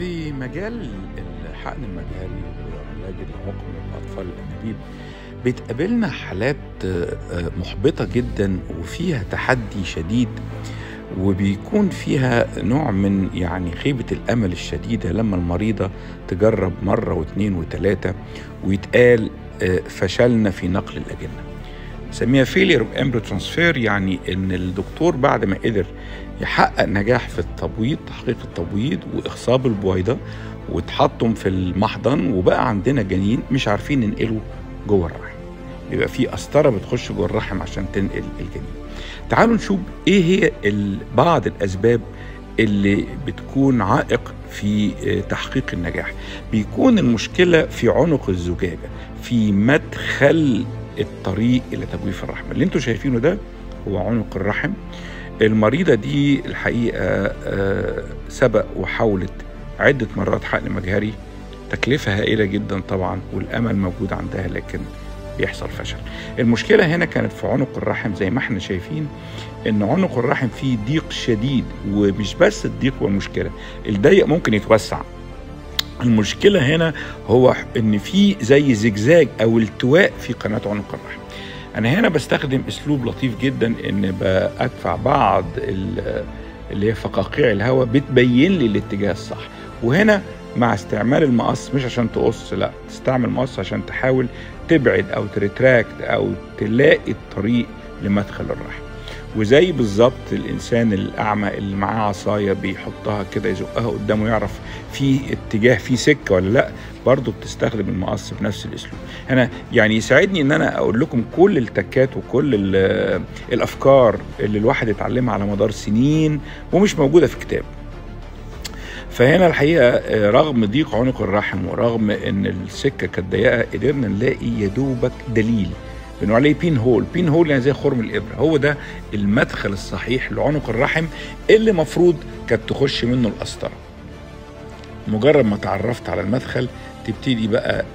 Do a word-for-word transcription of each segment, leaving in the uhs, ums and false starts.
في مجال الحقن المجهري وعلاج العقم للأطفال الأنابيب بتقابلنا حالات آه، محبطة جدا وفيها تحدي شديد، وبيكون فيها نوع من يعني خيبة الأمل الشديدة لما المريضة تجرب مرة واثنين وثلاثة ويتقال آه، فشلنا في نقل الأجنة. نسميها failure of embryo transfer، يعني إن الدكتور بعد ما قدر يحقق نجاح في التبويض، تحقيق التبويض وإخصاب البويضة وتحطم في المحضن، وبقى عندنا جنين مش عارفين ننقله جوه الرحم. بيبقى في قسطرة بتخش جوه الرحم عشان تنقل الجنين. تعالوا نشوف ايه هي بعض الاسباب اللي بتكون عائق في تحقيق النجاح. بيكون المشكلة في عنق الزجاجة، في مدخل الطريق الى تجويف الرحم. اللي انتوا شايفينه ده هو عنق الرحم. المريضة دي الحقيقة سبق وحاولت عدة مرات حقن مجهري، تكلفة هائلة جدا طبعا، والأمل موجود عندها لكن بيحصل فشل. المشكلة هنا كانت في عنق الرحم. زي ما احنا شايفين ان عنق الرحم فيه ضيق شديد، ومش بس الضيق هو المشكلة، الضيق ممكن يتوسع. المشكلة هنا هو ان في زي زجزاج او التواء في قناة عنق الرحم. انا هنا بستخدم اسلوب لطيف جدا، ان بدفع بعض اللي هي فقاقيع الهواء بتبين لي الاتجاه الصح. وهنا مع استعمال المقص، مش عشان تقص، لا، تستعمل مقص عشان تحاول تبعد او تريتراكت او تلاقي الطريق لمدخل الرحم. وزي بالظبط الانسان الاعمى اللي معاه عصايه بيحطها كده يزقها قدامه يعرف في اتجاه، في سكه ولا لا، برضه بتستخدم المقص بنفس الاسلوب. انا يعني يساعدني ان انا اقول لكم كل التكات وكل الافكار اللي الواحد اتعلمها على مدار سنين ومش موجوده في كتاب. فهنا الحقيقة رغم ضيق عنق الرحم ورغم ان السكة كانت ضيقة، قدرنا نلاقي يدوبك دليل بنقول عليه بين هول. بين هول يعني زي خرم الإبرة. هو ده المدخل الصحيح لعنق الرحم اللي مفروض كانت تخش منه القسطرة. مجرد ما تعرفت على المدخل تبتدي بقى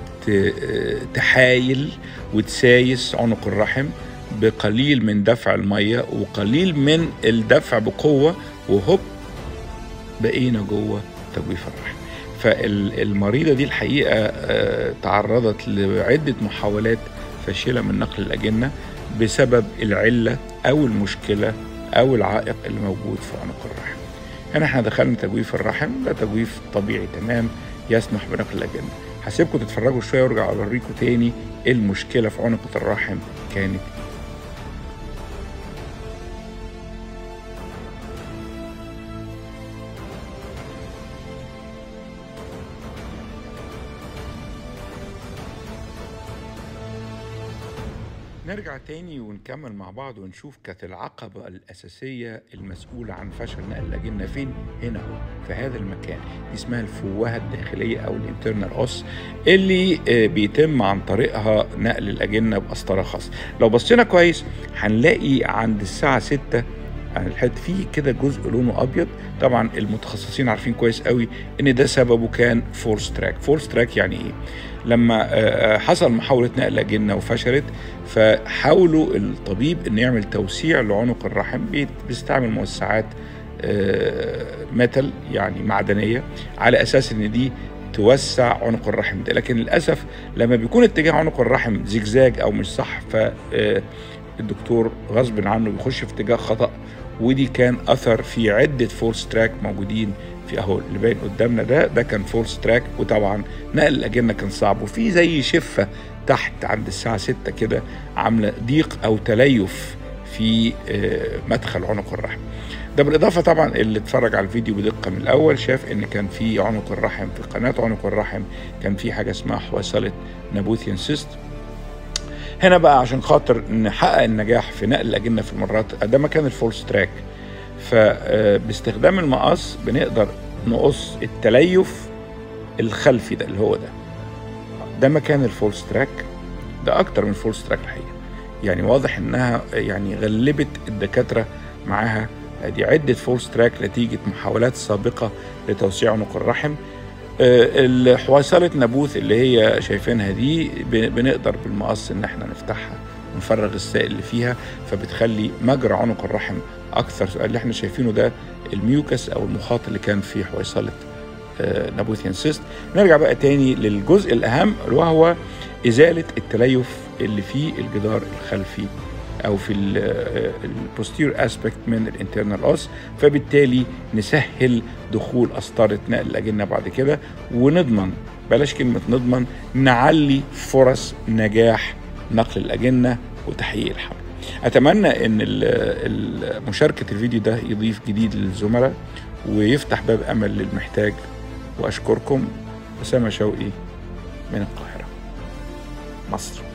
تحايل وتسايس عنق الرحم بقليل من دفع المية وقليل من الدفع بقوة، وهوب بقينا جوه تجويف الرحم. فالمريضة دي الحقيقة تعرضت لعدة محاولات فاشلة من نقل الأجنة بسبب العلة أو المشكلة أو العائق اللي موجود في عنق الرحم. هنا احنا دخلنا تجويف الرحم، ده تجويف طبيعي تمام يسمح بنقل الأجنة. هسيبكم تتفرجوا شوية وارجع أوريكم تاني المشكلة في عنق الرحم كانت. نرجع تاني ونكمل مع بعض ونشوف كانت العقبة الأساسية المسؤولة عن فشل نقل الأجنة فين. هنا هو في هذا المكان، دي اسمها الفوهة الداخلية أو الانترنال أوس، اللي بيتم عن طريقها نقل الأجنة بقسطرة خاصة. لو بصينا كويس هنلاقي عند الساعة ستة الحد فيه كده جزء لونه أبيض. طبعا المتخصصين عارفين كويس قوي إن ده سببه كان فورس تراك. فورس تراك يعني إيه؟ لما حصل محاولة نقل أجنة وفشلت، فحاولوا الطبيب إن يعمل توسيع لعنق الرحم، بيستعمل موسعات ميتال يعني معدنية على أساس إن دي توسع عنق الرحم ده. لكن للأسف لما بيكون اتجاه عنق الرحم زجزاج أو مش صح، فالدكتور غصب عنه بيخش في اتجاه خطأ، ودي كان أثر في عدة فورس تراك موجودين في اهو اللي باين قدامنا ده ده كان فورس تراك. وطبعا نقل الاجنه كان صعب، وفي زي شفه تحت عند الساعه ستة كده عامله ضيق او تليف في مدخل عنق الرحم ده. بالاضافه طبعا اللي اتفرج على الفيديو بدقه من الاول شاف ان كان في عنق الرحم، في قناه عنق الرحم كان في حاجه اسمها حويصله نابوثيان سيست. هنا بقى عشان خاطر نحقق النجاح في نقل الاجنه في المرات ده مكان الفورس تراك، فباستخدام المقص بنقدر نقص التليف الخلفي ده اللي هو ده ده مكان الفورس تراك. ده اكتر من فورس تراك الحقيقه، يعني واضح انها يعني غلبت الدكاتره معاها. دي عده فورس تراك نتيجه محاولات سابقه لتوسيع عنق الرحم. الحويصله نابوث اللي هي شايفينها دي بنقدر بالمقص ان احنا نفتحها ونفرغ السائل اللي فيها، فبتخلي مجرى عنق الرحم اكثر. اللي احنا شايفينه ده الميوكس او المخاط اللي كان في حويصله نابوثيان سيست. نرجع بقى تاني للجزء الأهم وهو إزالة التليف اللي في الجدار الخلفي أو في البوستير أسبكت من الانترنال أوس، فبالتالي نسهل دخول قسطرة نقل الأجنة بعد كده، ونضمن، بلاش كلمة نضمن، نعلي فرص نجاح نقل الأجنة وتحقيق الحمل. أتمنى أن مشاركة الفيديو ده يضيف جديد للزملاء ويفتح باب أمل للمحتاج، وأشكركم. أسامة شوقي من القاهرة، مصر.